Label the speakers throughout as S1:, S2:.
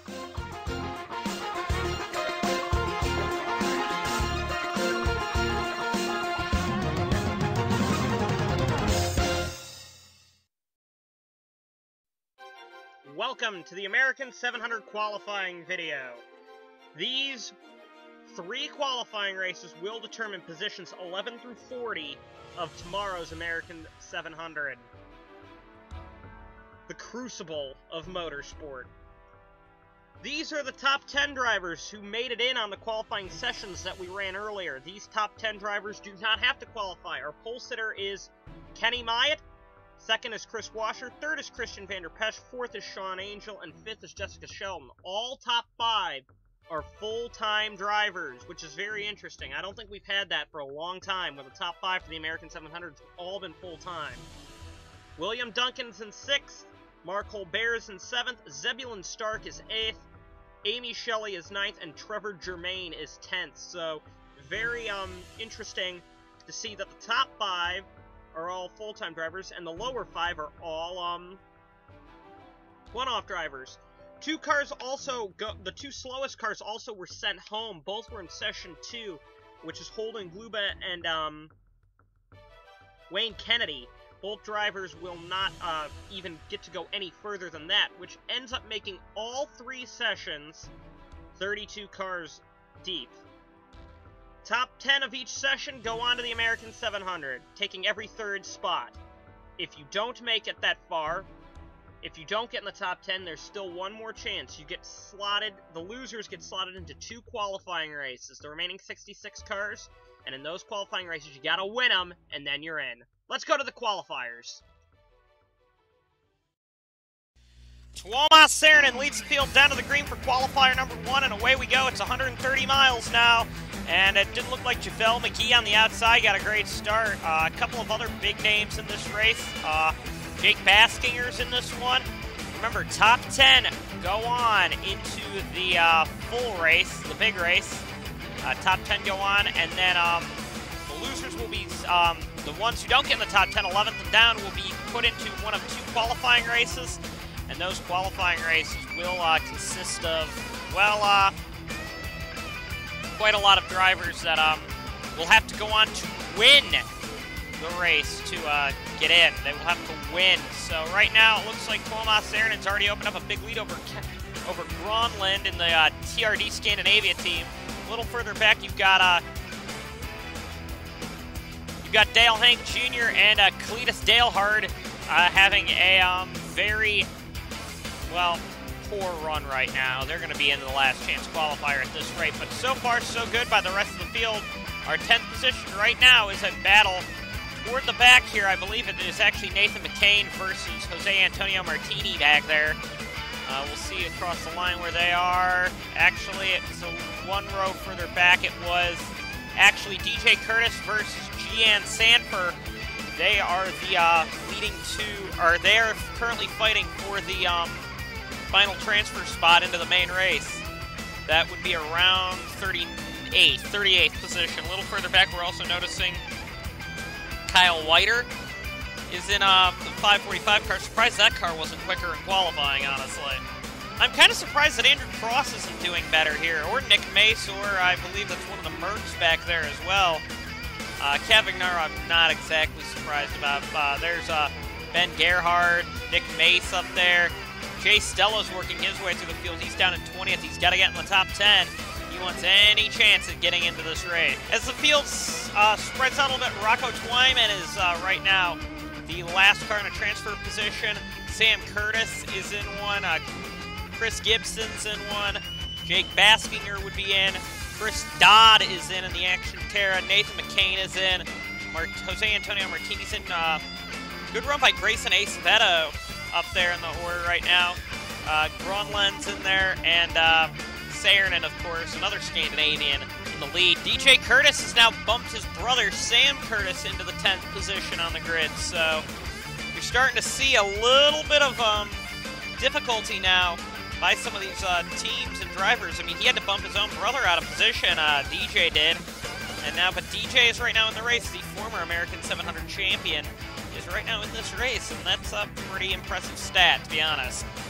S1: Welcome to the American 700 qualifying video. These 3 qualifying races will determine positions 11 through 40 of tomorrow's American 700. The crucible of motorsport. These are the top 10 drivers who made it in on the qualifying sessions that we ran earlier. These top 10 drivers do not have to qualify. Our pole sitter is Kenny Myatt. Second is Chris Washer, third is Christian Vander Pesch, fourth is Sean Angel, and fifth is Jessica Shelton. All top 5 are full-time drivers, which is very interesting. I don't think we've had that for a long time, where the top 5 for the American 700s have all been full-time. William Duncan's in 6th, Mark Holbert is in 7th, Zebulon Stark is 8th, Amy Shelley is 9th, and Trevor Germain is 10th. So, very interesting to see that the top 5 are all full-time drivers, and the lower 5 are all one-off drivers. The 2 slowest cars also were sent home. Both were in session 2, which is Holden Gluba and Wayne Kennedy. Both drivers will not even get to go any further than that, which ends up making all 3 sessions 32 cars deep. Top 10 of each session go on to the American 700, taking every 3rd spot. If you don't make it that far, if you don't get in the top 10, there's still one more chance. You get slotted, the losers get slotted into 2 qualifying races, the remaining 66 cars, and in those qualifying races, you gotta win them, and then you're in. Let's go to the qualifiers. Tuomas Saarinen leads the field down to the green for qualifier number 1, and away we go. It's 130 miles now. And it didn't look like JaVale McGee on the outside got a great start. A couple of other big names in this race. Jake Baskinger's in this one. Remember, top 10 go on into the full race, the big race. Top 10 go on, and then the losers will be, the ones who don't get in the top 10, 11th and down, will be put into one of 2 qualifying races. And those qualifying races will consist of, well, quite a lot of drivers that will have to go on to win the race to get in. They will have to win. So right now it looks like Tuomas Saarinen's already opened up a big lead over Gronlund in the TRD Scandinavia team. A little further back you've got Dale Hank Jr. and Cletus Dalehard having a very, well, poor run right now. They're going to be in the last chance qualifier at this rate, but so far so good by the rest of the field. Our 10th position right now is a battle toward the back here. I believe it is actually Nathan McCain versus Jose Antonio Martini back there. We'll see across the line where they are. Actually, it's one row further back. It was actually DJ Curtis versus Gian Sanford. They are the leading 2, or they are currently fighting for the final transfer spot into the main race. That would be around 38th position. A little further back, we're also noticing Kyle Whiter is in the 545 car. Surprised that car wasn't quicker in qualifying, honestly. I'm kind of surprised that Andrew Cross isn't doing better here, or Nick Mace, or I believe that's one of the Mercs back there as well. Cavagnar, I'm not exactly surprised about. There's Ben Gerhard, Nick Mace up there. Jay Stella's working his way through the field. He's down in 20th. He's got to get in the top 10. He wants any chance at getting into this race. As the field spreads out a little bit, Rocco Twyman is right now the last car in a transfer position. Sam Curtis is in one. Chris Gibson's in one. Jake Baskinger would be in. Chris Dodd is in the Action Terra. Nathan McCain is in. Jose Antonio Martini's in. Good run by Grayson Acevedo up there in the order right now. Gronlund's in there, and Saarinen, of course, another Scandinavian in the lead. DJ Curtis has now bumped his brother, Sam Curtis, into the 10th position on the grid, so you're starting to see a little bit of difficulty now by some of these teams and drivers. I mean, he had to bump his own brother out of position, DJ did, and now, but DJ is right now in the race, the former American 700 champion, is right now in this race, and that's a pretty impressive stat, to be honest.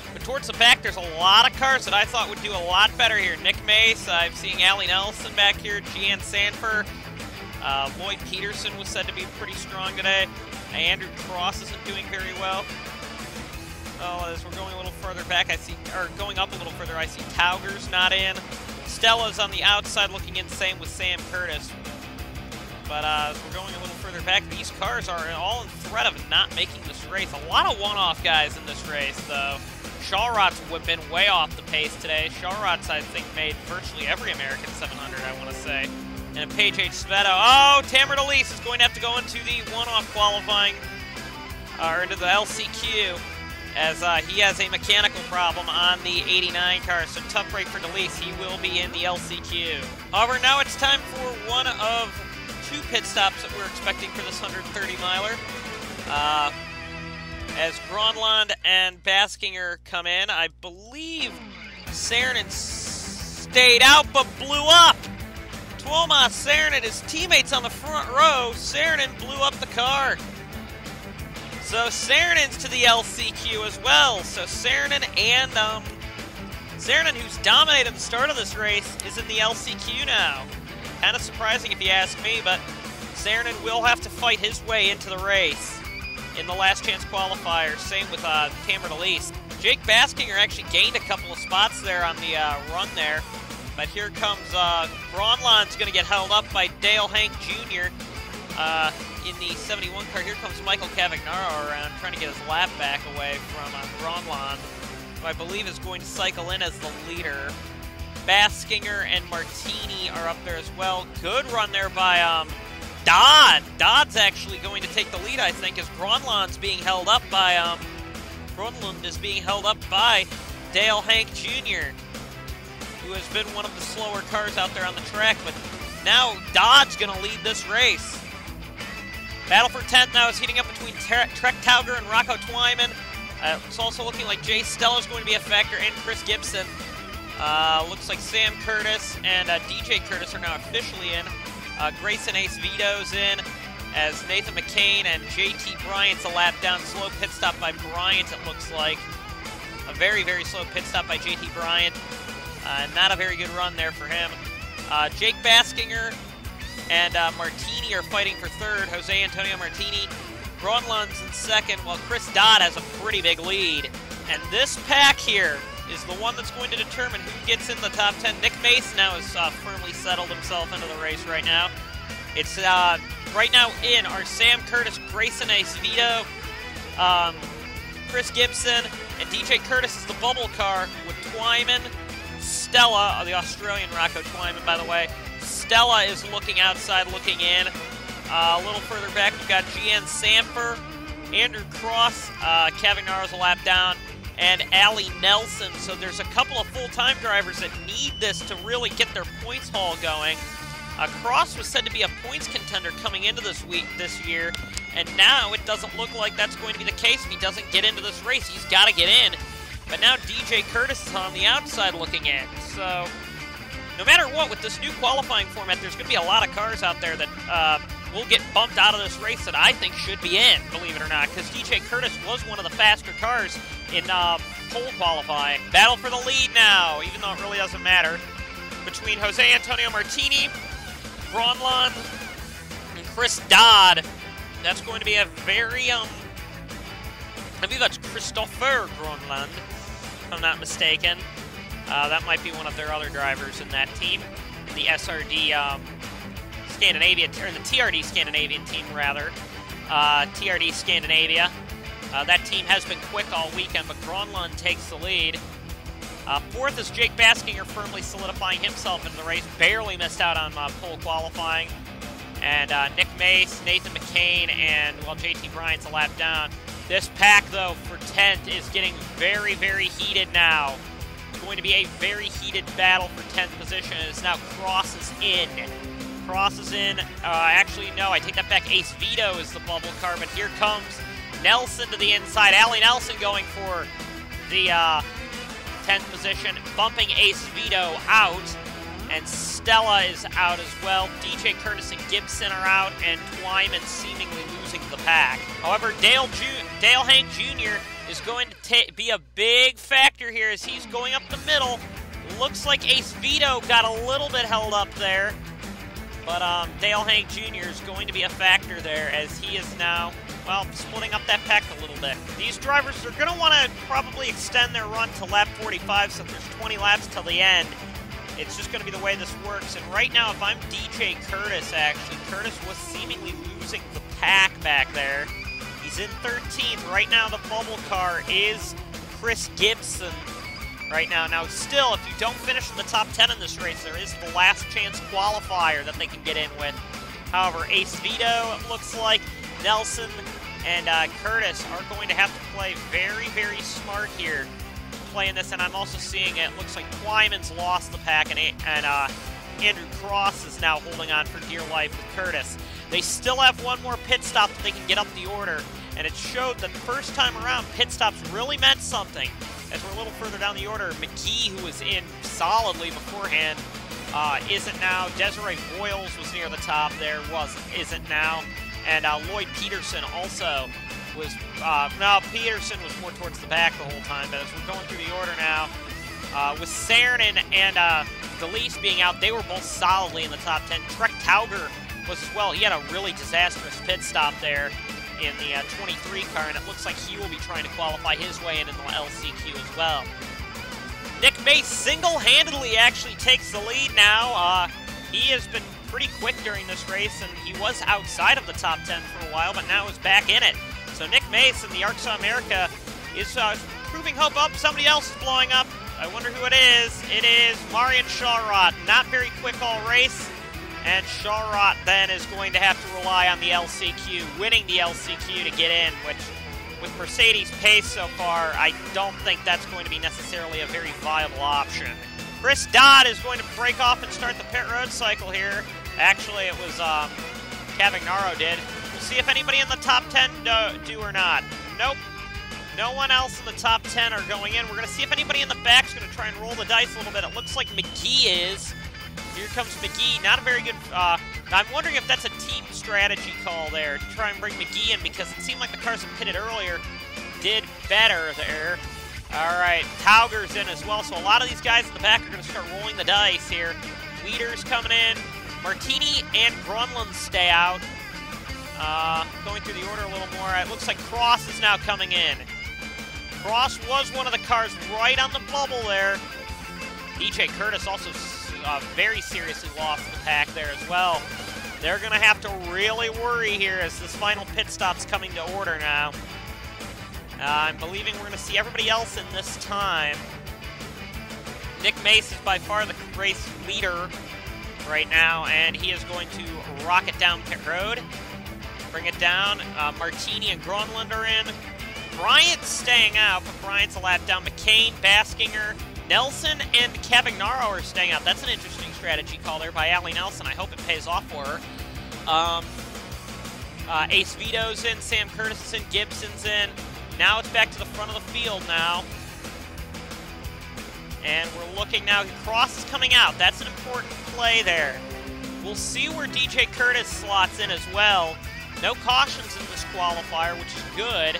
S1: But towards the back, there's a lot of cars that I thought would do a lot better here. Nick Mace, I'm seeing Allie Nelson back here, Gian Sanford. Lloyd Peterson was said to be pretty strong today. Andrew Cross isn't doing very well. Well, as we're going a little further back, going up a little further, I see Tauger's not in. Stella's on the outside looking in, same with Sam Curtis. But as we're going a little further back, these cars are all in threat of not making this race. A lot of one-off guys in this race, though. Shawrot's been way off the pace today. Shawrot's, I think, made virtually every American 700, I want to say. And Paige H. Sveto. Oh, Tamara DeLise is going to have to go into the one-off qualifying, or into the LCQ, as he has a mechanical problem on the 89 car. So tough break for DeLise. He will be in the LCQ. However, now it's time for one of 2 pit stops that we're expecting for this 130-miler. As Gronlund and Baskinger come in, I believe Saarinen stayed out but blew up. Tuomas Saarinen, his teammates on the front row, Saarinen blew up the car. So Saarinen's to the LCQ as well. So Saarinen and Saarinen, who's dominated the start of this race, is in the LCQ now. Kind of surprising if you ask me, but Saarinen will have to fight his way into the race in the last chance qualifier. Same with Tamara DeLise. Jake Baskinger actually gained a couple of spots there on the run there. But here comes Gronlund's going to get held up by Dale Hank Jr. In the 71 car. Here comes Michael Cavagnaro around trying to get his lap back away from Gronlund, who I believe is going to cycle in as the leader. Baskinger and Martini are up there as well. Good run there by Dodd. Dodd's actually going to take the lead, I think, as Gronlund is being held up by Dale Hank Jr., who has been one of the slower cars out there on the track, but now Dodd's going to lead this race. Battle for 10th now is heating up between Trek Tauger and Rocco Twyman. It's also looking like Jay Stella's going to be a factor, and Chris Gibson. Looks like Sam Curtis and DJ Curtis are now officially in. Grayson Ace Vito's in, as Nathan McCain and JT Bryant's a lap down. Slow pit stop by Bryant, it looks like. A very, very slow pit stop by JT Bryant. Not a very good run there for him. Jake Baskinger and Martini are fighting for third. Jose Antonio Martini. Gronlund's in second, while Chris Dodd has a pretty big lead. And this pack here is the one that's going to determine who gets in the top 10. Nick Mace now has firmly settled himself into the race right now. It's right now in are Sam Curtis, Grayson Ace Vito, Chris Gibson, and DJ Curtis is the bubble car with Twyman. Stella, the Australian Rocco Twyman, by the way. Stella is looking outside, looking in. A little further back, we've got Gian Sanford, Andrew Cross, Cavagnaro's a lap down, and Allie Nelson. So there's a couple of full-time drivers that need this to really get their points haul going. Cross was said to be a points contender coming into this year, and now it doesn't look like that's going to be the case if he doesn't get into this race. He's got to get in. But now DJ Curtis is on the outside looking in. So no matter what, with this new qualifying format, there's going to be a lot of cars out there that will get bumped out of this race that I think should be in, believe it or not, because DJ Curtis was one of the faster cars in pole qualifying. Battle for the lead now, even though it really doesn't matter, between Jose Antonio Martini, Gronlund, and Chris Dodd. That's going to be a very, I believe that's Christopher Gronlund, if I'm not mistaken. That might be one of their other drivers in that team, in the SRD Scandinavia, or the TRD Scandinavian team, rather. TRD Scandinavia. That team has been quick all weekend, but Gronlund takes the lead. Fourth is Jake Baskinger, firmly solidifying himself in the race. Barely missed out on pole qualifying. And Nick Mace, Nathan McCain, and, well, JT Bryant's a lap down. This pack, though, for 10th is getting very, very heated now. It's going to be a very heated battle for 10th position. It's now Cross is in. Cross is in. Actually, no, I take that back. Ace Vito is the bubble car, but here comes Nelson to the inside. Allie Nelson going for the 10th position, bumping Ace Vito out. And Stella is out as well. DJ Curtis and Gibson are out, and Twyman seemingly losing the pack. However, Dale Hank Jr. is going to be a big factor here as he's going up the middle. Looks like Ace Vito got a little bit held up there. But Dale Hank Jr. is going to be a factor there as he is now, well, splitting up that pack a little bit. These drivers are going to want to probably extend their run to lap 45, so there's 20 laps till the end. It's just going to be the way this works. And right now, if I'm DJ Curtis, actually, Curtis was seemingly losing the pack back there. He's in 13th. Right now, the bubble car is Chris Gibson right now. Now, still, if you don't finish in the top 10 in this race, there is the last chance qualifier that they can get in with. However, Ace Vito, it looks like, Nelson, and Curtis are going to have to play very, very smart here playing this. And I'm also seeing it looks like Twyman's lost the pack, and Andrew Cross is now holding on for dear life with Curtis. They still have one more pit stop that they can get up the order, and it showed that the first time around, pit stops really meant something. As we're a little further down the order, McGee, who was in solidly beforehand, isn't now. Desiree Boyles was near the top there, isn't now. And Lloyd Peterson also was, no, Peterson was more towards the back the whole time, but as we're going through the order now, with Saarinen and Delise being out, they were both solidly in the top 10. Trek Tauger was as well. He had a really disastrous pit stop there in the 23 car, and it looks like he will be trying to qualify his way in the LCQ as well. Nick Mace single-handedly actually takes the lead now. He has been pretty quick during this race, and he was outside of the top 10 for a while, but now is back in it. So Nick Mace in the ARCSOA America is proving hope up. Somebody else is blowing up. I wonder who it is. It is Marian Shawrot. Not very quick all race. And Shawrot then is going to have to rely on the LCQ, winning the LCQ to get in, which with Mercedes' pace so far, I don't think that's going to be necessarily a very viable option. Chris Dodd is going to break off and start the pit road cycle here. Actually, it was Cavagnaro did. We'll see if anybody in the top 10 do or not. Nope. No one else in the top 10 are going in. We're going to see if anybody in the back is going to try and roll the dice a little bit. It looks like McGee is. Here comes McGee. Not a very good... I'm wondering if that's a team strategy call there to try and bring McGee in, because it seemed like the cars that pitted earlier did better there. All right, Tauger's in as well, so a lot of these guys in the back are going to start rolling the dice here. Leader's coming in. Martini and Grunland stay out. Going through the order a little more, it looks like Cross is now coming in. Cross was one of the cars right on the bubble there. DJ Curtis also very seriously lost the pack there as well. They're going to have to really worry here as this final pit stop's coming to order now. I'm believing we're going to see everybody else in this time. Nick Mace is by far the race leader right now, and he is going to rocket down pit road. Bring it down. Martini and Grunland are in. Bryant's staying out, but Bryant's a lap down. McCain, Baskinger, Nelson, and Cavagnaro are staying out. That's an interesting strategy call there by Allie Nelson. I hope it pays off for her. Ace Vito's in, Sam Curtis is in, Gibson's in. Now it's back to the front of the field now. And we're looking now, Cross is coming out. That's an important play there. We'll see where DJ Curtis slots in as well. No cautions in this qualifier, which is good.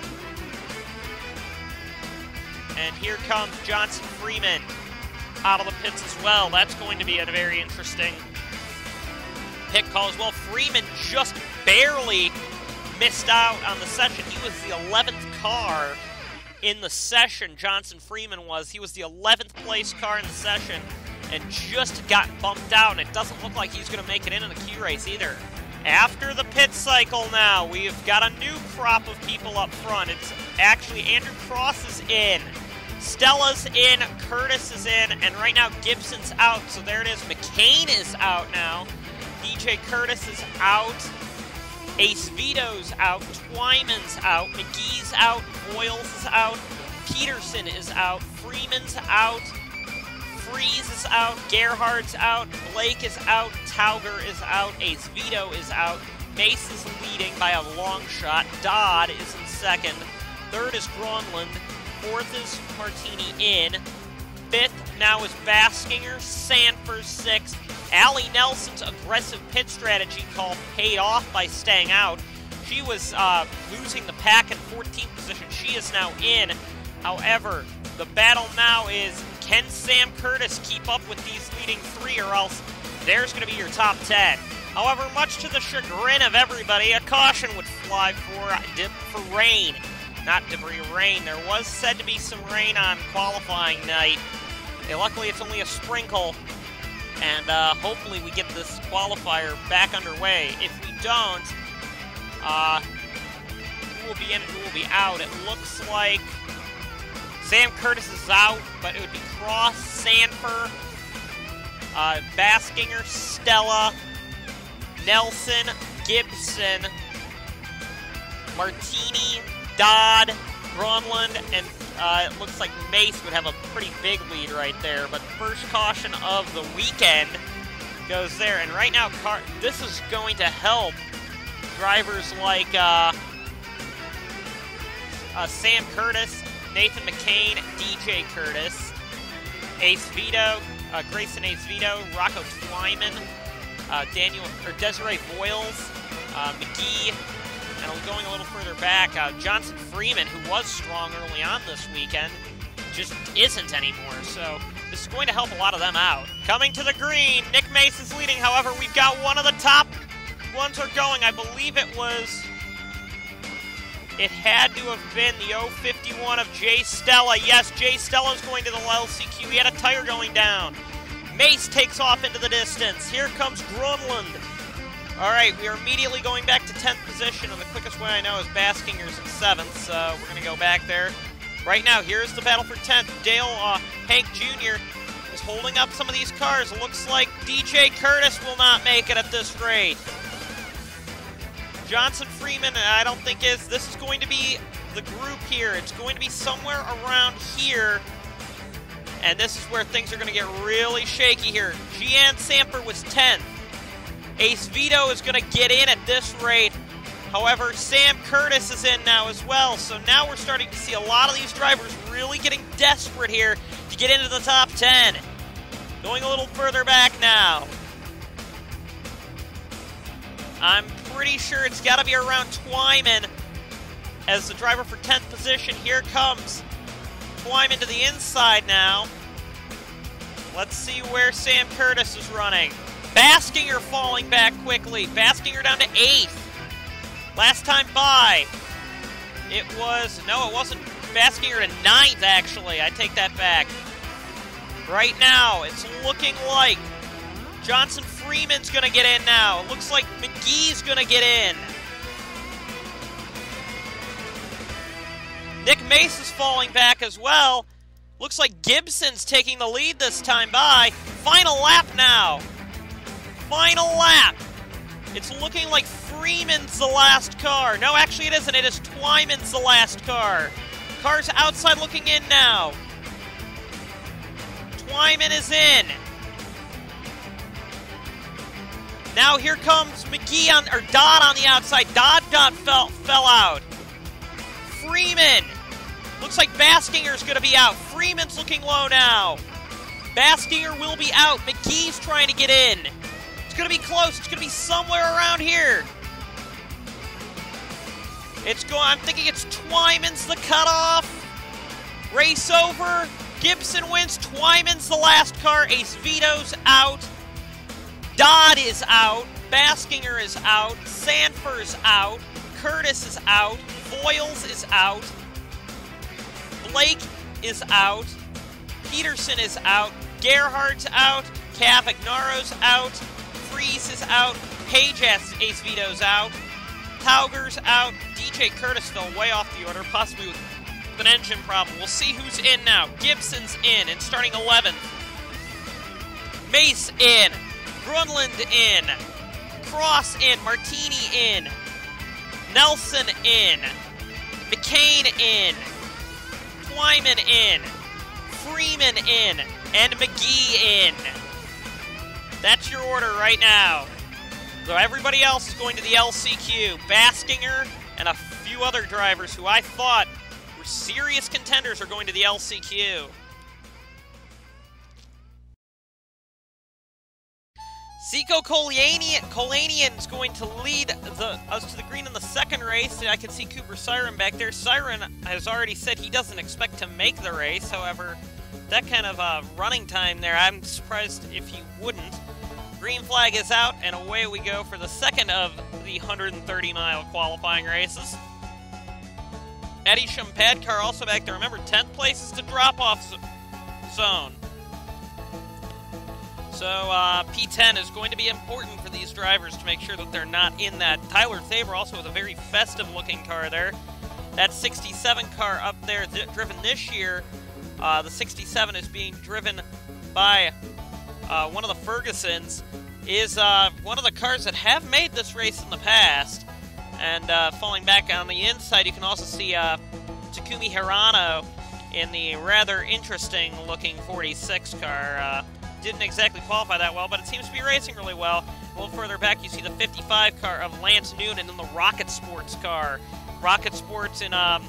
S1: And here comes Johnson Freeman out of the pits as well. That's going to be a very interesting pit call as well. Freeman just barely missed out on the session. He was the 11th car in the session, Johnson Freeman was. He was the 11th place car in the session and just got bumped out, and it doesn't look like he's going to make it in the Q race either. After the pit cycle now, we've got a new crop of people up front. It's actually Andrew Cross is in, Stella's in, Curtis is in, and right now Gibson's out. So there it is. McCain is out now. DJ Curtis is out. Ace Vito's out. Twyman's out. McGee's out. Boyles is out. Peterson is out. Freeman's out. Freeze is out. Gerhard's out. Blake is out. Tauger is out. Ace Vito is out. Mace is leading by a long shot. Dodd is in second. Third is Grunland. Fourth is Martini in. Fifth now is Baskinger. Sanford sixth. Allie Nelson's aggressive pit strategy call paid off by staying out. She was losing the pack in 14th position. She is now in. However, the battle now is, can Sam Curtis keep up with these leading three, or else there's going to be your top 10. However, much to the chagrin of everybody, a caution would fly for rain. Not debris, rain. There was said to be some rain on qualifying night. Luckily, it's only a sprinkle, and hopefully we get this qualifier back underway. If we don't, who will be in and who will be out? It looks like Sam Curtis is out, but it would be Cross, Sanford, Baskinger, Stella, Nelson, Gibson, Martini, Dodd, Gronlund, and it looks like Mace would have a pretty big lead right there. But first caution of the weekend goes there. And right now, this is going to help drivers like Sam Curtis, Nathan McCain, DJ Curtis, Ace Vito, Grayson Ace Vito, Rocco Twyman, Desiree Boyles, McGee, and going a little further back, Johnson Freeman, who was strong early on this weekend, just isn't anymore. So this is going to help a lot of them out. Coming to the green, Nick Mace is leading. However, we've got one of the top ones are going. I believe it had to have been the 051 of Jay Stella. Yes, Jay Stella's going to the LCQ. He had a tire going down. Mace takes off into the distance. Here comes Grunland. All right, we are immediately going back to 10th position, and the quickest way I know is Baskinger's in 7th, so we're going to go back there. Right now, here's the battle for 10th. Dale Hank Jr. is holding up some of these cars. It looks like DJ Curtis will not make it at this rate. Johnson Freeman, I don't think this is going to be the group here. It's going to be somewhere around here. And this is where things are going to get really shaky here. Gian Samper was 10th. Ace Vito is going to get in at this rate. However, Sam Curtis is in now as well. So now we're starting to see a lot of these drivers really getting desperate here to get into the top 10. Going a little further back now. I'm pretty sure it's got to be around Twyman as the driver for 10th position. Here comes Twyman to the inside now. Let's see where Sam Curtis is running. Baskinger falling back quickly. Baskinger down to 8th. Last time by, it wasn't Baskinger to 9th, actually. I take that back. Right now, it's looking like Johnson Freeman's going to get in now. It looks like McGee's going to get in. Nick Mace is falling back as well. Looks like Gibson's taking the lead this time by. Final lap now. Final lap. It's looking like Freeman's the last car. No, actually it isn't. It is Twyman's the last car. Car's outside looking in now. Twyman is in. Now here comes McGee Dodd on the outside. Dodd fell out. Freeman. Looks like Baskinger's going to be out. Freeman's looking low now. Baskinger will be out. McGee's trying to get in. It's going to be close. It's going to be somewhere around here. I'm thinking it's Twyman's the cutoff. Race over. Gibson wins. Twyman's the last car. Ace Vito's out. Dodd is out. Baskinger is out. Sanford's out. Curtis is out. Foyles is out. Blake is out. Peterson is out. Gerhardt's out. Cavagnaro's out. Freeze is out. Page Ace Vito's out. Tauger's out. DJ Curtis fell way off the order, possibly with an engine problem. We'll see who's in now. Gibson's in and starting 11th. Mace in. Grunland in. Cross in. Martini in. Nelson in. McCain in. Twyman in. Freeman in. And McGee in. That's your order right now. So everybody else is going to the LCQ. Baskinger and a few other drivers who I thought were serious contenders are going to the LCQ. Zico Kolanian's going to lead us to the green in the second race. I can see Cooper Siren back there. Siren has already said he doesn't expect to make the race. However, that kind of running time there, I'm surprised if he wouldn't. Green flag is out, and away we go for the second of the 130-mile qualifying races. Eddie Shumpadkar also back there. Remember, 10th place is the drop-off zone. So P10 is going to be important for these drivers to make sure that they're not in that. Tyler Thaber also with a very festive-looking car there. That 67 car up there, driven this year, the 67 is being driven by one of the Fergusons, is one of the cars that have made this race in the past. And falling back on the inside, you can also see Takumi Hirano in the rather interesting-looking 46 car. Didn't exactly qualify that well, but it seems to be racing really well. A little further back, you see the 55 car of Lance Noonan in the Rocket Sports car. Rocket Sports in, in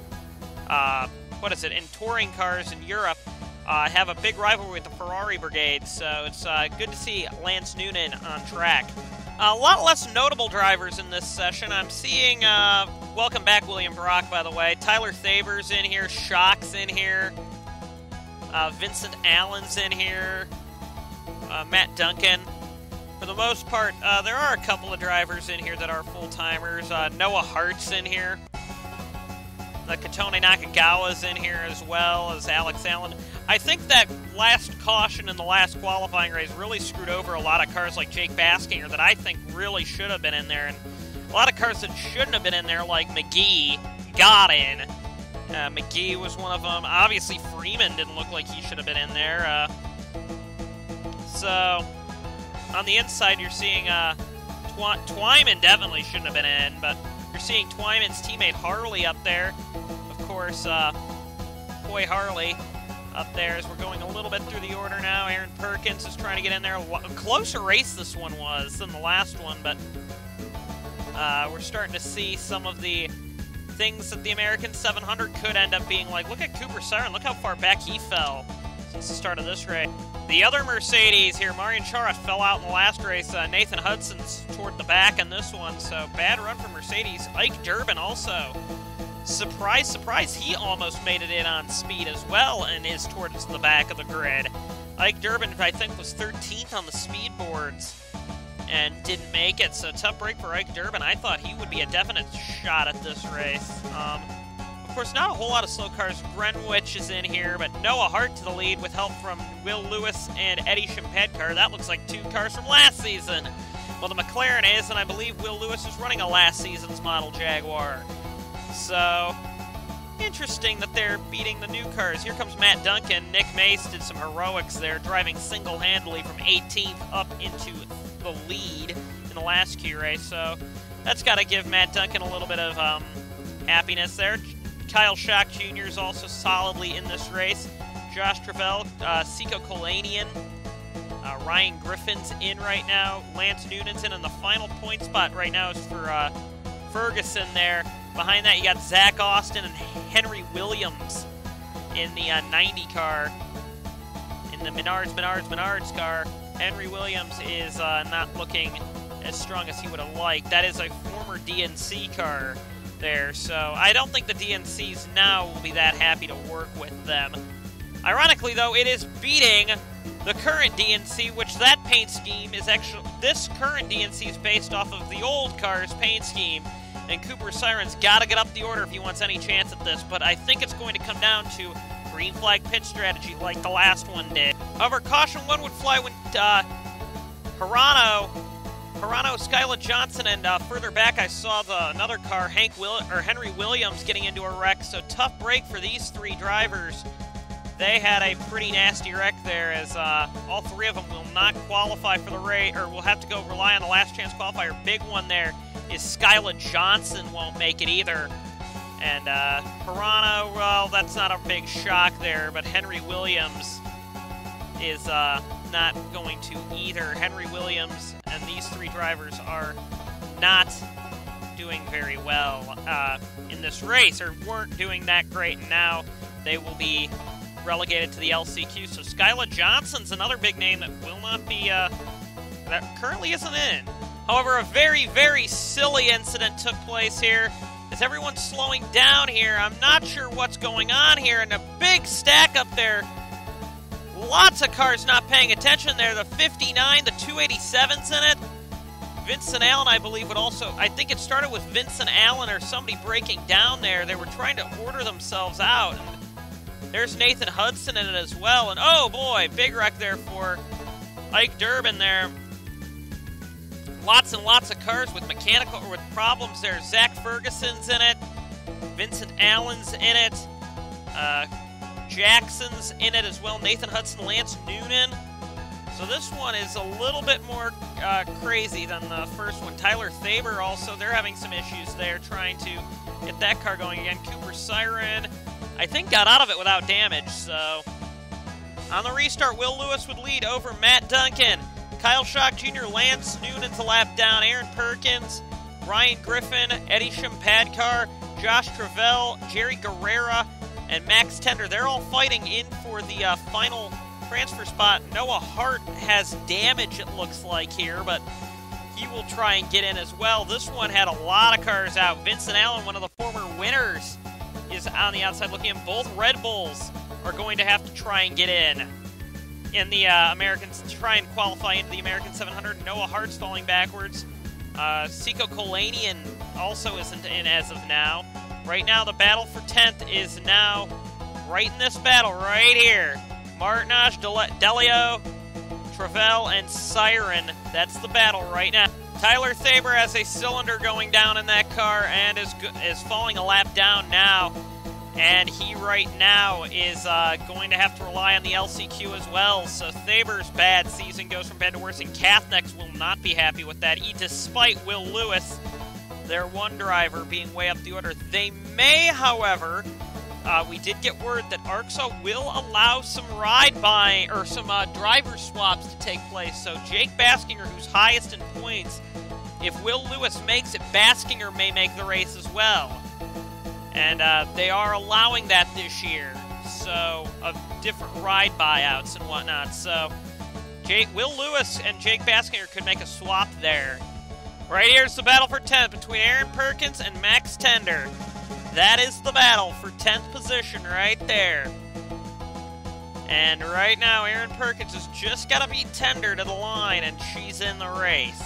S1: touring cars in Europe, have a big rivalry with the Ferrari Brigade, so it's good to see Lance Noonan on track. A lot less notable drivers in this session. I'm seeing, welcome back William Brock, by the way. Tyler Thaber's in here, Shock's in here, Vincent Allen's in here, Matt Duncan. For the most part, there are a couple of drivers in here that are full-timers. Noah Hart's in here. Katone Nakagawa's in here as well as Alex Allen. I think that last caution in the last qualifying race really screwed over a lot of cars like Jake Baskinger that I think really should have been in there. And a lot of cars that shouldn't have been in there, like McGee, got in. McGee was one of them. Obviously, Freeman didn't look like he should have been in there. So, on the inside, you're seeing Twyman definitely shouldn't have been in, but you're seeing Twyman's teammate Harley up there. Of course, Coy Harley up there as we're going a little bit through the order now. Aaron Perkins is trying to get in there. A closer race this one was than the last one, but we're starting to see some of the things that the American 700 could end up being like. Look at Cooper Siren. Look how far back he fell since the start of this race. The other Mercedes here, Marian Chara fell out in the last race. Nathan Hudson's toward the back in this one, so bad run for Mercedes. Ike Durbin also. Surprise, surprise, he almost made it in on speed as well and is towards the back of the grid. Ike Durbin, I think, was 13th on the speed boards and didn't make it, so tough break for Ike Durbin. I thought he would be a definite shot at this race. Of course, not a whole lot of slow cars. Grenwich is in here, but Noah Hart to the lead with help from Will Lewis and Eddie Shumpadkar. That looks like two cars from last season. Well, the McLaren is, and I believe Will Lewis is running a last season's model Jaguar. So, interesting that they're beating the new cars. Here comes Matt Duncan. Nick Mace did some heroics there, driving single-handedly from 18th up into the lead in the last Q race. So, that's got to give Matt Duncan a little bit of happiness there. Kyle Schock Jr. is also solidly in this race. Josh Travell, Zico Kolanian, Ryan Griffin's in right now. Lance Noonan's in, and the final point spot right now is for Ferguson there. Behind that, you got Zach Austin and Henry Williams in the 90 car. In the Menards car, Henry Williams is not looking as strong as he would have liked. That is a former DNC car there, so I don't think the DNCs now will be that happy to work with them. Ironically, though, it is beating the current DNC, which that paint scheme is actually, this current DNC is based off of the old car's paint scheme, and Cooper Siren's got to get up the order if he wants any chance at this, but I think it's going to come down to green flag pit strategy like the last one did. However, caution one would fly when Hirano, Skyla Johnson, and further back I saw another car, Henry Williams, getting into a wreck. So tough break for these three drivers. They had a pretty nasty wreck there, as all three of them will not qualify for the race, or will have to go rely on the last chance qualifier. Big one there is Skyla Johnson won't make it either. And Hirano, well, that's not a big shock there, but Henry Williams is not going to either. Henry Williams and these three drivers are not doing very well in this race, or weren't doing that great, and now they will be relegated to the LCQ. So Skyla Johnson's another big name that will not be that currently isn't in. However, a very, very silly incident took place here. As everyone's slowing down here, I'm not sure what's going on here, and a big stack up there. Lots of cars not paying attention there. The 59, the 287's in it. Vincent Allen, I believe, would also... I think it started with Vincent Allen or somebody breaking down there. They were trying to order themselves out. And there's Nathan Hudson in it as well. And, oh, boy, big wreck there for Ike Durbin there. Lots and lots of cars with mechanical or with problems there. Zach Ferguson's in it. Vincent Allen's in it. Jackson's in it as well. Nathan Hudson, Lance Noonan. So this one is a little bit more crazy than the first one. Tyler Thaber also, they're having some issues there trying to get that car going again. Cooper Siren, I think, got out of it without damage. So on the restart, Will Lewis would lead over Matt Duncan. Kyle Schock Jr., Lance Noonan's a lap down. Aaron Perkins, Ryan Griffin, Eddie Shimpadkar, Josh Travell, Jerry Guerrera, and Max Tender. They're all fighting in for the final transfer spot. Noah Hart has damage, it looks like here, but he will try and get in as well. This one had a lot of cars out. Vincent Allen, one of the former winners, is on the outside looking in. Both Red Bulls are going to have to try and get in the Americans, to try and qualify into the American 700. Noah Hart's falling backwards. Siko Kolanian also isn't in as of now. Right now, the battle for 10th is now right in this battle right here. Martinage, Delio, Travell, and Siren. That's the battle right now. Tyler Thaber has a cylinder going down in that car and is falling a lap down now. And he right now is going to have to rely on the LCQ as well. So Thaber's bad season goes from bad to worse, and Kathnex will not be happy with that, despite Will Lewis, their one driver, being way up the order. They may, however, we did get word that ARCSOA will allow some driver swaps to take place. So Jake Baskinger, who's highest in points, if Will Lewis makes it, Baskinger may make the race as well. And they are allowing that this year, so of different ride buyouts and whatnot. So Will Lewis and Jake Baskinger could make a swap there. Right here's the battle for 10th between Aaron Perkins and Max Tender. That is the battle for 10th position right there. And right now, Aaron Perkins has just got to beat Tender to the line, and she's in the race.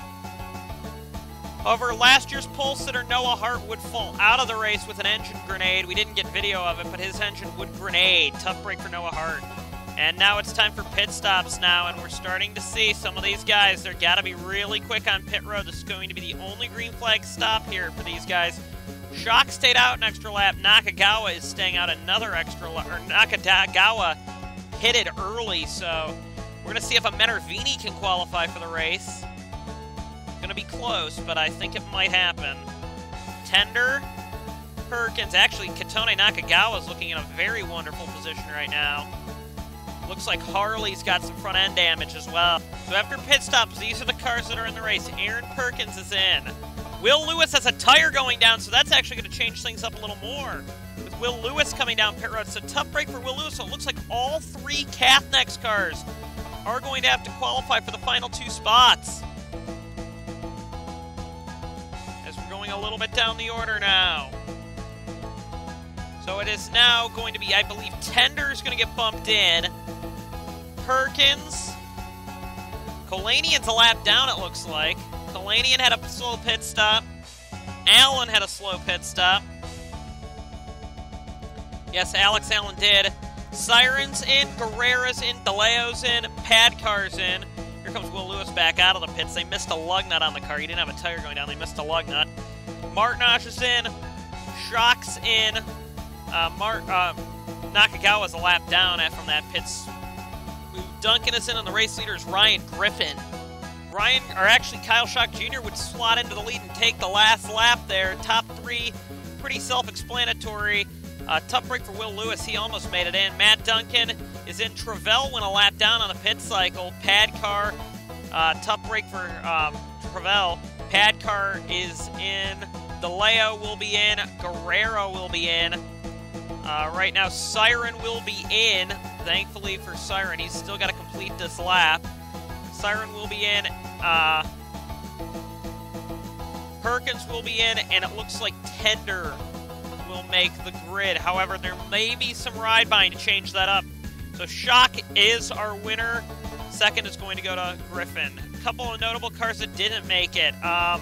S1: However, last year's pole sitter Noah Hart would fall out of the race with an engine grenade. We didn't get video of it, but his engine would grenade. Tough break for Noah Hart. And now it's time for pit stops now, and we're starting to see some of these guys. They've got to be really quick on pit road. This is going to be the only green flag stop here for these guys. Schock stayed out an extra lap. Nakagawa is staying out another extra lap. Or Nakagawa hit it early, so we're going to see if a Menervini can qualify for the race. Going to be close, but I think it might happen. Tender, Perkins. Actually, Katone Nakagawa is looking in a very wonderful position right now. Looks like Harley's got some front end damage as well. So after pit stops, these are the cars that are in the race. Aaron Perkins is in. Will Lewis has a tire going down, so that's actually going to change things up a little more. With Will Lewis coming down pit road, it's a tough break for Will Lewis, so it looks like all three Kathnex cars are going to have to qualify for the final two spots. As we're going a little bit down the order now. So it is now going to be, I believe, Tender is going to get bumped in. Perkins. Kolanian's a lap down, it looks like. Kolanian had a slow pit stop. Allen had a slow pit stop. Yes, Alex Allen did. Siren's in, Guerrera's in, DeLeo's in, Padcar's in. Here comes Will Lewis back out of the pits. They missed a lug nut on the car. He didn't have a tire going down. They missed a lug nut. Martinage is in. Schock's in. Nakagawa's a lap down from that pits. Duncan is in, and the race leader is Ryan Griffin. Kyle Schock Jr. would slot into the lead and take the last lap there. Top three, pretty self-explanatory. Tough break for Will Lewis. He almost made it in. Matt Duncan is in. Travell went a lap down on the pit cycle. Padcar, tough break for Travell. Padcar is in. DeLeo will be in. Guerrero will be in. Right now, Siren will be in. Thankfully for Siren, he's still got to complete this lap. Siren will be in. Perkins will be in, and it looks like Tender will make the grid. However, there may be some ride buying to change that up. So Shock is our winner. Second is going to go to Griffin. A couple of notable cars that didn't make it.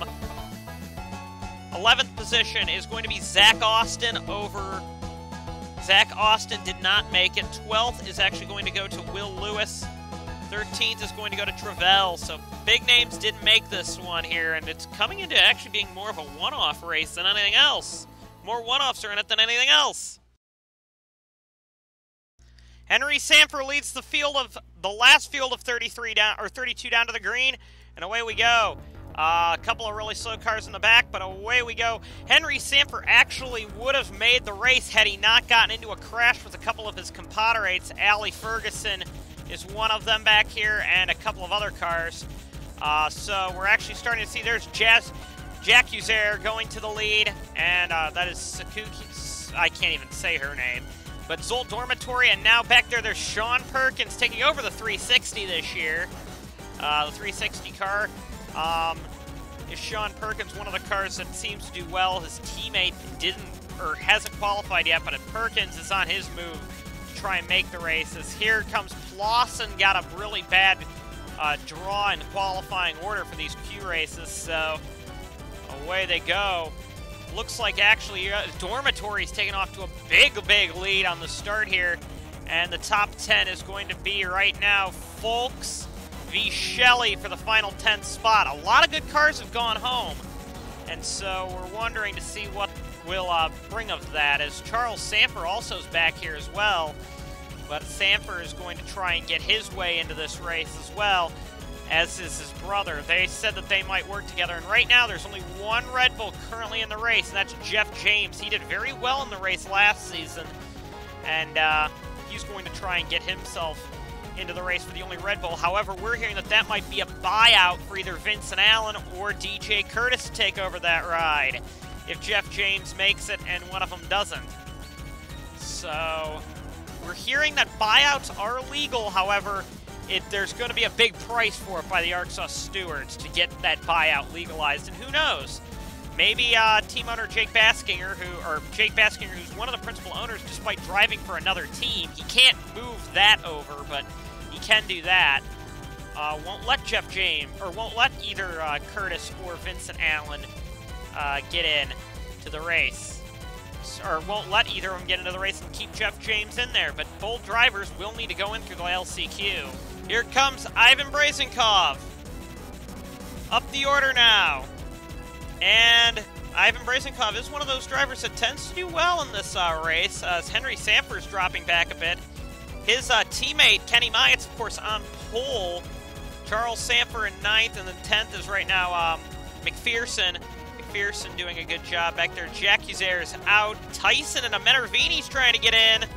S1: 11th position is going to be Zach Austin over... Zach Austin did not make it. 12th is actually going to go to Will Lewis. 13th is going to go to Travell. So big names didn't make this one here, and it's coming into actually being more of a one-off race than anything else. More one-offs are in it than anything else. Henry Sanford leads the field of the last field of 33 down or 32 down to the green, and away we go. A couple of really slow cars in the back, but away we go. Henry Sanford actually would have made the race had he not gotten into a crash with a couple of his compatriots. Allie Ferguson is one of them back here, and a couple of other cars. So we're actually starting to see there's Jack Uzair going to the lead, and that is Sakuki. I can't even say her name. But Zolt Dormitory, and now back there's Sean Perkins taking over the 360 this year. The 360 car. Is Sean Perkins one of the cars that seems to do well? His teammate hasn't qualified yet, but Perkins is on his move to try and make the races. Here comes Clausen, got a really bad draw in the qualifying order for these Q races, so away they go. Looks like actually Dormitory's taking off to a big lead on the start here, and the top 10 is going to be right now Folks v. Shelley for the final 10th spot. A lot of good cars have gone home, and so we're wondering to see what will bring of that, as Charles Samper also is back here as well. But Samper is going to try and get his way into this race as well, as is his brother. They said that they might work together, and right now there's only one Red Bull currently in the race, and that's Jeff James. He did very well in the race last season, and he's going to try and get himself into the race for the only Red Bull. However, we're hearing that that might be a buyout for either Vincent Allen or DJ Curtis to take over that ride if Jeff James makes it and one of them doesn't. So we're hearing that buyouts are legal. However, there's going to be a big price for it by the ARCSOA stewards to get that buyout legalized, and who knows? Maybe team owner Jake Baskinger, who's one of the principal owners despite driving for another team. He can't move that over, but he can do that. Won't let Jeff James, or won't let either Curtis or Vincent Allen get in to the race. Or won't let either of them get into the race and keep Jeff James in there. But both drivers will need to go in through the LCQ. Here comes Ivan Brazenkov. Up the order now. And Ivan Brazenkov is one of those drivers that tends to do well in this race, as Henry Sanford's dropping back a bit. His teammate, Kenny Myatt's, of course, on pole. Charles Sanford in 9th, and then 10th is right now McPherson. McPherson doing a good job back there. Jack Uzair is out. Tyson and Menervini's trying to get in.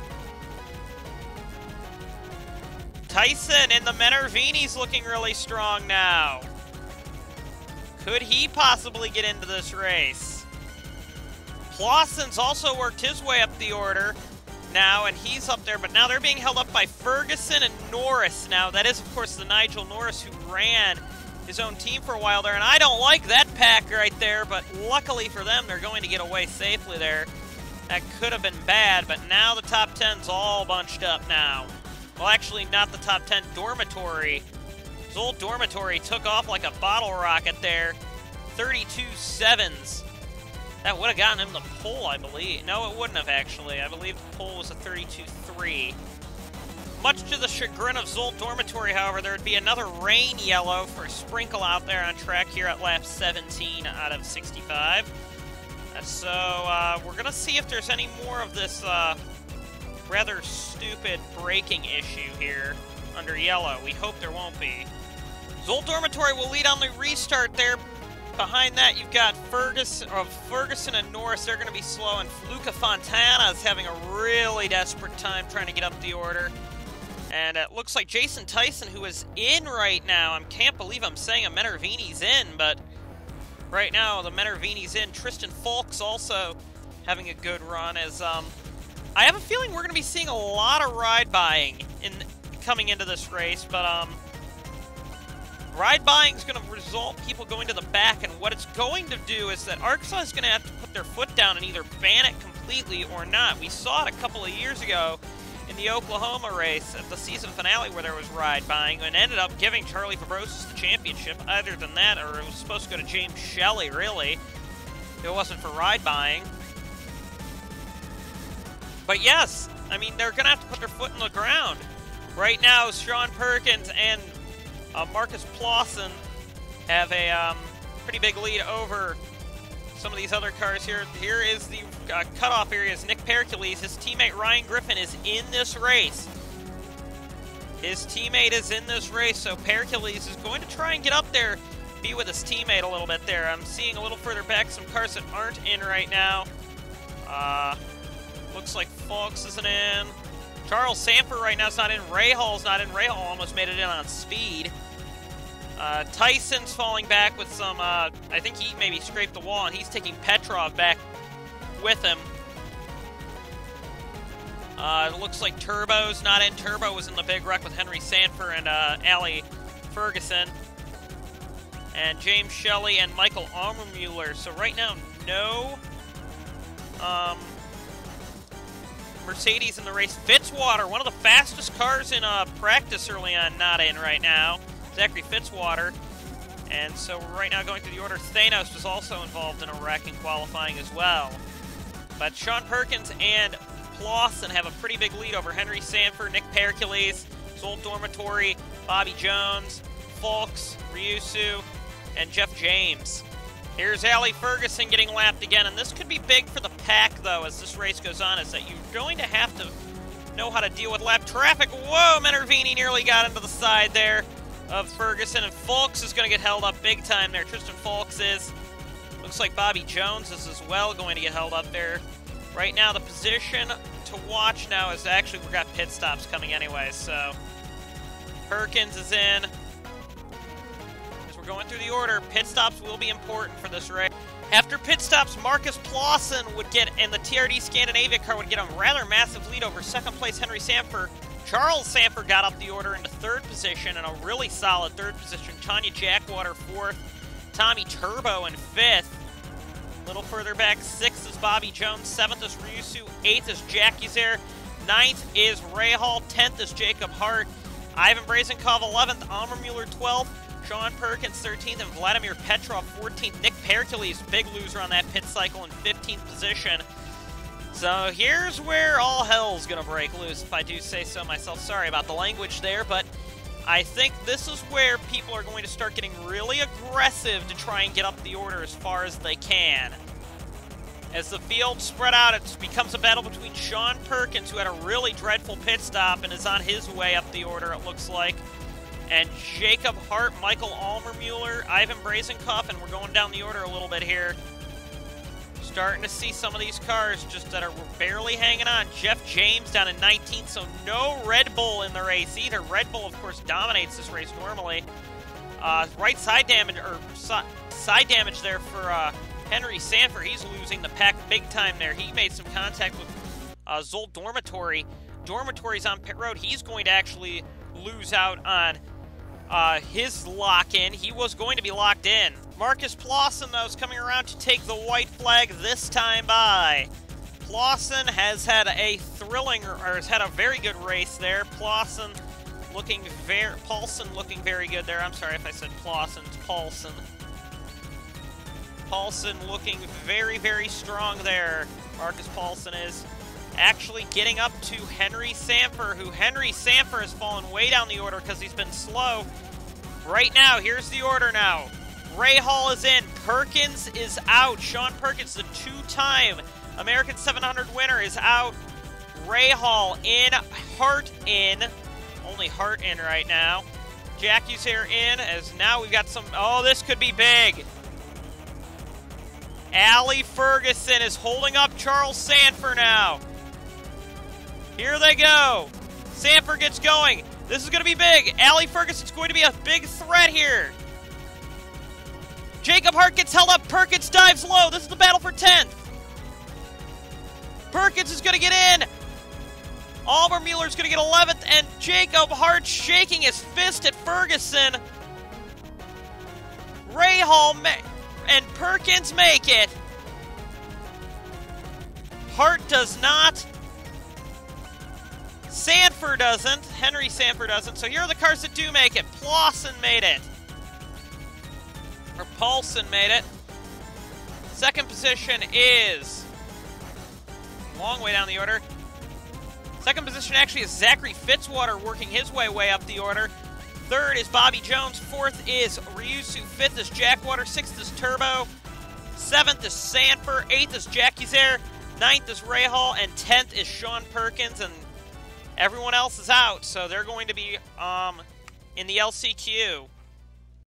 S1: Tyson and the Menervini's looking really strong now. Could he possibly get into this race? Clausen's also worked his way up the order now, and he's up there, but now they're being held up by Ferguson and Norris. Now, that is, of course, the Nigel Norris who ran his own team for a while there, and I don't like that pack right there, but luckily for them, they're going to get away safely there. That could have been bad, but now the top 10's all bunched up now. Well, actually, not the top 10. Dormitory. Zolt Dormitory took off like a bottle rocket there. 32.7s. That would have gotten him the pole, I believe. No, it wouldn't have, actually. I believe the pole was a 32.3. Much to the chagrin of Zolt Dormitory, however, there would be another rain yellow for a sprinkle out there on track here at lap 17 out of 65. So we're going to see if there's any more of this rather stupid braking issue here under yellow. We hope there won't be. Zolt Dormitory will lead on the restart there. Behind that, you've got Ferguson and Norris. They're going to be slow, and Luca Fontana is having a really desperate time trying to get up the order. And it looks like Jason Tyson, who is in right now. I can't believe I'm saying a Menervini's in, but right now the Menervini's in. Tristan Falk's also having a good run, as I have a feeling we're going to be seeing a lot of ride buying coming into this race, but Ride buying is going to result in people going to the back, and what it's going to do is that ARCSOA is going to have to put their foot down and either ban it completely or not. We saw it a couple of years ago in the Oklahoma race at the season finale where there was ride buying and ended up giving Charlie Fabrosis the championship. Other than that, or it was supposed to go to James Shelley, really, if it wasn't for ride buying. But yes, I mean, they're going to have to put their foot in the ground. Right now, Sean Perkins and Marcus Plawson have a pretty big lead over some of these other cars here. Here is the cutoff areas. Nick Pericles, his teammate Ryan Griffin is in this race. His teammate is in this race, so Pericles is going to try and get up there, be with his teammate a little bit there. I'm seeing a little further back some cars that aren't in right now. Looks like Fox isn't in. Charles Sanford right now is not in. Ray Hall's not in. Ray Hall almost made it in on speed. Tyson's falling back with some, I think he maybe scraped the wall, and he's taking Petrov back with him. It looks like Turbo's not in. Turbo was in the big wreck with Henry Sanford and Ali Ferguson. And James Shelley and Michael Ammermuller. So right now, no Mercedes in the race. Fitzwater, one of the fastest cars in practice early on, not in right now. Zachary Fitzwater. And so right now going through the order, Thanos was also involved in a wreck in qualifying as well. But Sean Perkins and Plawson have a pretty big lead over Henry Sanford, Nick Pericles, Zolt Dormitory, Bobby Jones, Fulks, Ryusu, and Jeff James. Here's Ali Ferguson getting lapped again, and this could be big for the pack, though, as this race goes on, is that you're going to have to know how to deal with lap traffic. Whoa, Minervini nearly got into the side there of Ferguson, and Fulks is going to get held up big time there. Tristan Fulks is. Looks like Bobby Jones is as well going to get held up there. Right now, the position to watch now is actually we've got pit stops coming anyway, so Perkins is in. As we're going through the order, pit stops will be important for this race. After pit stops, Marcus Plawson would get, and the TRD Scandinavia car would get a rather massive lead over second place Henry Sanford. Charles Sanford got up the order into third position, and a really solid third position. Tanya Jackwater fourth, Tommy Turbo in fifth. A little further back, sixth is Bobby Jones, seventh is Ryusu, eighth is Jack Uzair, ninth is Ray Hall, 10th is Jacob Hart, Ivan Brazenkov 11th, Ammermuller 12th, Sean Perkins 13th, and Vladimir Petrov 14th. Nick Pericles, big loser on that pit cycle, in 15th position. So here's where all hell's gonna break loose, if I do say so myself. Sorry about the language there, but I think this is where people are going to start getting really aggressive to try and get up the order as far as they can. As the field spread out, it becomes a battle between Sean Perkins, who had a really dreadful pit stop and is on his way up the order, it looks like, and Jacob Hart, Michael Almermuller, Ivan Brazenkopf, and we're going down the order a little bit here. Starting to see some of these cars just that are barely hanging on. Jeff James down in 19th, so no Red Bull in the race either. Red Bull, of course, dominates this race normally. Right side damage, or side damage there for Henry Sanford. He's losing the pack big time there. He made some contact with Zolt Dormitory. Dormitory's on pit road. He's going to actually lose out on his lock-in. He was going to be locked in. Marcus Plawson, though, is coming around to take the white flag this time by. Plawson has had a thrilling, or has had a very good race there. Paulson looking very good there. I'm sorry if I said Plawson, it's Paulson. Paulson looking very, very strong there. Marcus Paulson is actually getting up to Henry Sanford, who Henry Sanford has fallen way down the order because he's been slow. Right now, here's the order now. Ray Hall is in. Perkins is out. Sean Perkins, the two-time American 700 winner, is out. Ray Hall in. Hart in. Only Hart in right now. Jack Uzair in, as now we've got some... Oh, this could be big. Ali Ferguson is holding up Charles Sanford now. Here they go. Sanford gets going. This is going to be big. Ali Ferguson's going to be a big threat here. Jacob Hart gets held up. Perkins dives low. This is the battle for 10th. Perkins is going to get in. Almermuller's going to get 11th. And Jacob Hart shaking his fist at Ferguson. Rahal and Perkins make it. Hart does not. Sanford doesn't. Henry Sanford doesn't. So here are the cars that do make it. Plawson made it. Or Paulson made it. Second position is... long way down the order. Second position actually is Zachary Fitzwater working his way up the order. Third is Bobby Jones. Fourth is Ryusu. Fifth is Jackwater. Sixth is Turbo. Seventh is Sanford. Eighth is Jackie Zaire. Ninth is Rahal. And 10th is Sean Perkins. And everyone else is out, so they're going to be in the LCQ.